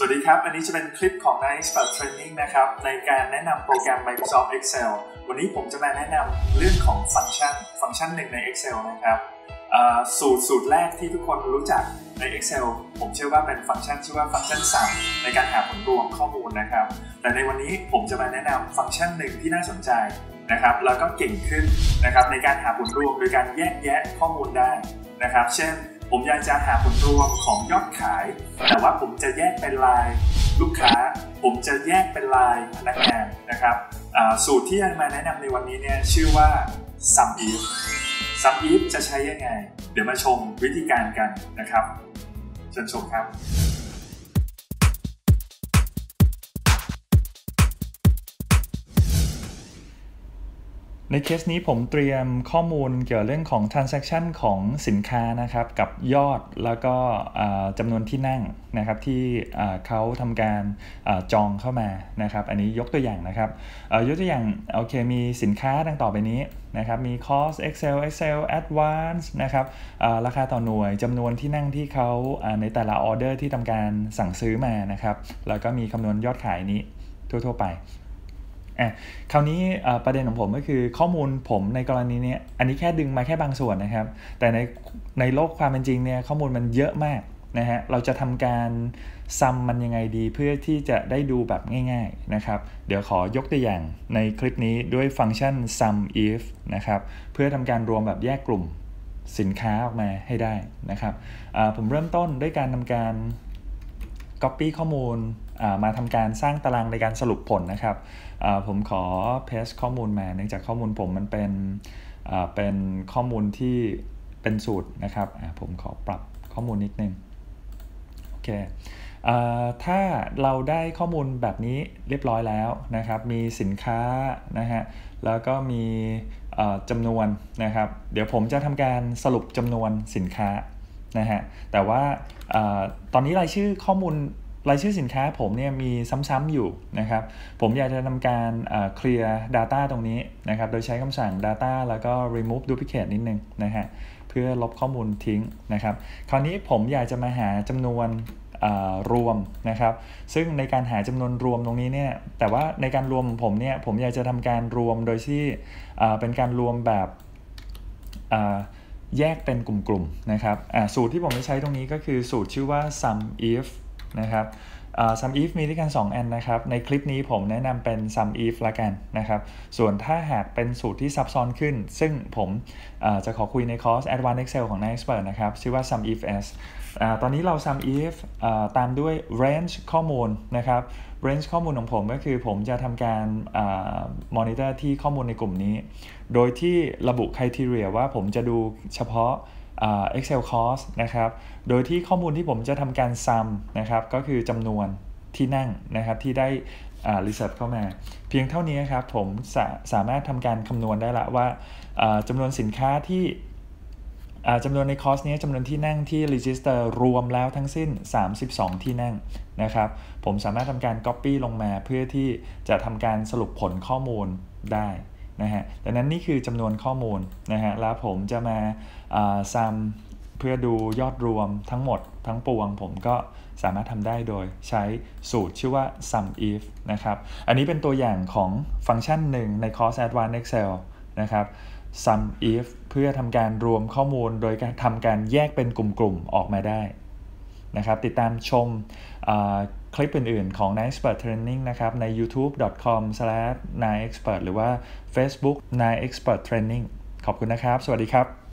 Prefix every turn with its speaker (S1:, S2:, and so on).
S1: วัสดีครับอันนี้จะเป็นคลิปของ Nice Expert Training นะครับในการแนะนำโปรแกรม Microsoft Excel วันนี้ผมจะมาแนะนำเรื่องของฟังก์ชันหนึ่งใน Excel นะครับสูตรแรกที่ทุกคนรู้จักใน Excel ผมเชื่อว่าเป็นฟังก์ชันชื่อว่าฟังก์ชัน sum ในการหาผลรวมข้อมูลนะครับแต่ในวันนี้ผมจะมาแนะนำฟังก์ชันหนึ่งที่น่าสนใจนะครับแล้วก็เก่งขึ้นนะครับในการหาผลรวมโดยการแยกแยะข้อมูลได้นะครับเช่นผมอยากจะหาผลรวมของยอดขายแต่ว่าผมจะแยกเป็นรายลูกค้าผมจะแยกเป็นรายพนักงานนะครับสูตรที่จะมาแนะนำในวันนี้เนี่ยชื่อว่า sum if จะใช้ยังไงเดี๋ยวมาชมวิธีการกันนะครับเชิญชมครับในเคสนี้ผมเตรียมข้อมูลเกี่ยวกับเรื่องของ transaction ของสินค้านะครับกับยอดแล้วก็จำนวนที่นั่งนะครับที่เขาทำการจองเข้ามานะครับอันนี้ยกตัวอย่างนะครับยกตัวอย่างโอเคมีสินค้าดังต่อไปนี้นะครับมี cost Excel Advanced นะครับราคาต่อหน่วยจำนวนที่นั่งที่เขาในแต่ละออเดอร์ที่ทำการสั่งซื้อมานะครับแล้วก็มีคำนวณยอดขายนี้ทั่วๆไปคราวนี้ประเด็นของผมก็คือข้อมูลผมในกรณีนี้อันนี้แค่ดึงมาแค่บางส่วนนะครับแต่ในโลกความเป็นจริงเนี่ยข้อมูลมันเยอะมากนะฮะเราจะทำการซัมมันยังไงดีเพื่อที่จะได้ดูแบบง่ายๆนะครับเดี๋ยวขอยกตัวอย่างในคลิปนี้ด้วยฟังก์ชัน sum if นะครับเพื่อทำการรวมแบบแยกกลุ่มสินค้าออกมาให้ได้นะครับผมเริ่มต้นด้วยการทำการ copy ข้อมูลมาทำการสร้างตารางในการสรุปผลนะครับผมขอ paste ข้อมูลมาเนื่องจากข้อมูลผมมันเป็นข้อมูลที่เป็นสูตรนะครับผมขอปรับข้อมูลนิดนึงโอเคถ้าเราได้ข้อมูลแบบนี้เรียบร้อยแล้วนะครับมีสินค้านะฮะแล้วก็มีจำนวนนะครับเดี๋ยวผมจะทำการสรุปจำนวนสินค้านะฮะแต่ว่าตอนนี้รายชื่อสินค้าผมเนี่ยมีซ้ำๆอยู่นะครับผมอยากจะทำการเคลียร์ data ตรงนี้นะครับโดยใช้คำสั่ง data แล้วก็ remove duplicate นิดนึงนะฮะเพื่อลบข้อมูลทิ้งนะครับคราวนี้ผมอยากจะมาหาจำนวนรวมนะครับซึ่งในการหาจำนวนรวมตรงนี้เนี่ยแต่ว่าในการรวมผมเนี่ยผมอยากจะทำการรวมโดยที่เป็นการรวมแบบแยกเป็นกลุ่มๆนะครับสูตรที่ผมจะใช้ตรงนี้ก็คือสูตรชื่อว่า sum if นะครับsum if มีด้วยกัน2อันนะครับในคลิปนี้ผมแนะนำเป็น sum if ละกันนะครับส่วนถ้าหากเป็นสูตรที่ซับซ้อนขึ้นซึ่งผมจะขอคุยในคอร์ส Advanced Excel ของ Nice Expert นะครับชื่อว่า sum if s ตอนนี้เรา sum if ตามด้วย range ข้อมูลนะครับ range ข้อมูลของผมก็คือผมจะทำการmonitor ที่ข้อมูลในกลุ่มนี้โดยที่ระบุ criteria ว่าผมจะดูเฉพาะExcel cost นะครับโดยที่ข้อมูลที่ผมจะทำการ sum นะครับก็คือจำนวนที่นั่งนะครับที่ได้research เข้ามาเพียงเท่านี้ครับผมสามารถทำการคำนวณได้ละว่าจำนวนสินค้าที่จำนวนในคอร์สนี้จำนวนที่นั่งที่ register รวมแล้วทั้งสิ้น32ที่นั่งนะครับผมสามารถทำการ copy ลงมาเพื่อที่จะทำการสรุปผลข้อมูลได้นะฮะดังนั้นนี่คือจำนวนข้อมูลนะฮะแล้วผมจะมาsum เพื่อดูยอดรวมทั้งหมดทั้งปวงผมก็สามารถทำได้โดยใช้สูตรชื่อว่า sum if นะครับอันนี้เป็นตัวอย่างของฟังก์ชันหนึ่งในคอร์ส Advanced Excel นะครับ sum if เพื่อทำการรวมข้อมูลโดยการทำการแยกเป็นกลุ่มๆออกมาได้นะครับติดตามชมคลิปอื่นๆของ Nice Expert Training นะครับใน youtube.com/niceexpert หรือว่า Facebook Nice Expert Training ขอบคุณนะครับสวัสดีครับ